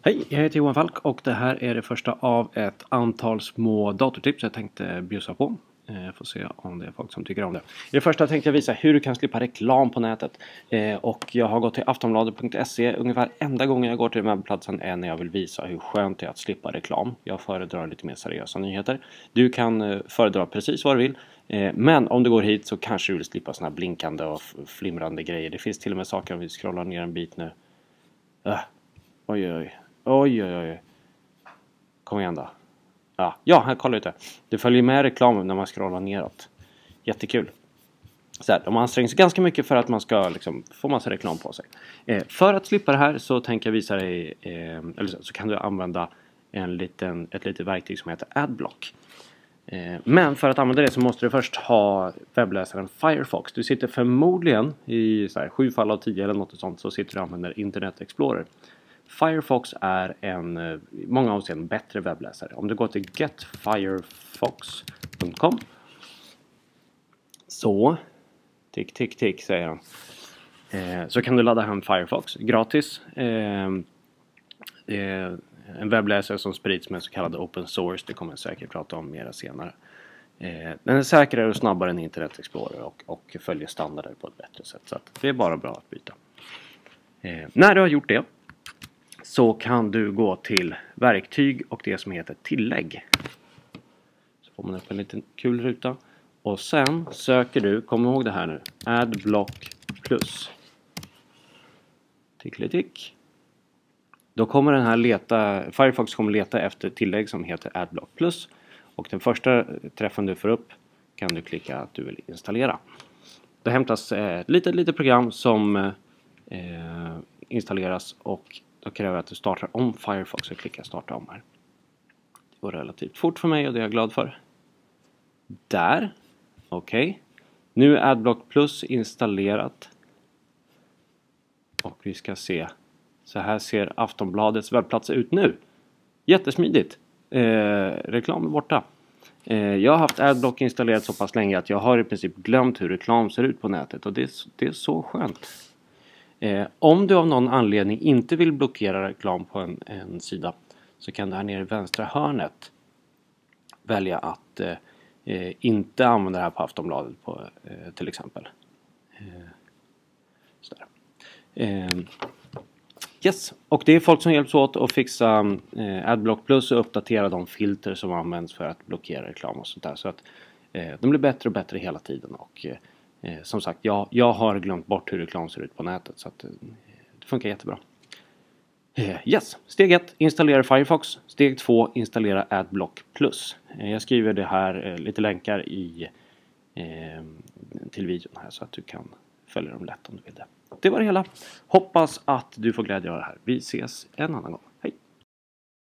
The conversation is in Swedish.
Hej, jag heter Johan Falk och det här är det första av ett antal små datortips jag tänkte bjussa på. Får se om det är folk som tycker om det. I det första tänkte jag visa hur du kan slippa reklam på nätet. Och jag har gått till aftonbladet.se ungefär enda gången jag går till webbplatsen är när jag vill visa hur skönt det är att slippa reklam. Jag föredrar lite mer seriösa nyheter. Du kan föredra precis vad du vill. Men om du går hit så kanske du vill slippa såna här blinkande och flimrande grejer. Det finns till och med saker om vi scrollar ner en bit nu. Oj. Kom igen då. Ja, här kollar lite. Det följer med reklam när man scrollar neråt. Jättekul. Så här, de anstränger sig ganska mycket för att man ska få massa reklam på sig. För att slippa det här så tänker jag visa dig, eller så kan du använda ett litet verktyg som heter Adblock. Men för att använda det så måste du först ha webbläsaren Firefox. Du sitter förmodligen i 7 fall av 10 eller något sånt så sitter du och använder Internet Explorer. Firefox är en många avseenden bättre webbläsare. Om du går till getfirefox.com så tick säger han. Så kan du ladda hem Firefox gratis. En webbläsare som sprids med så kallad open source. Det kommer jag säkert prata om mer senare. Den är säkrare och snabbare än Internet Explorer och följer standarder på ett bättre sätt. Så att det är bara bra att byta. När du har gjort det så kan du gå till verktyg och det som heter tillägg. Så får man upp en liten kul ruta. Och sen söker du, kom ihåg det här nu, Adblock Plus. Tick. Då kommer den här Firefox kommer leta efter tillägg som heter Adblock Plus. Och den första träffen du får upp kan du klicka att du vill installera. Då hämtas ett litet program som installeras och då kräver jag att du startar om Firefox och klickar starta om här. Det går relativt fort för mig och det är jag glad för. Där. Okej. Nu är Adblock Plus installerat. Och vi ska se. Så här ser Aftonbladets webbplats ut nu. Jättesmidigt. Reklam är borta. Jag har haft Adblock installerat så pass länge att jag har i princip glömt hur reklam ser ut på nätet. Och det är så skönt. Om du av någon anledning inte vill blockera reklam på en sida så kan du här nere i vänstra hörnet välja att inte använda det här på Aftonbladet till exempel. Yes, och det är folk som hjälps åt att fixa Adblock Plus och uppdatera de filter som används för att blockera reklam och sånt där. Så att de blir bättre och bättre hela tiden och som sagt, jag har glömt bort hur reklam ser ut på nätet så att det funkar jättebra. Yes, steg 1, installera Firefox. Steg 2, installera Adblock Plus. Jag skriver det här, lite länkar till videon här så att du kan följa dem lätt om du vill det. Det var det hela. Hoppas att du får glädje av det här. Vi ses en annan gång.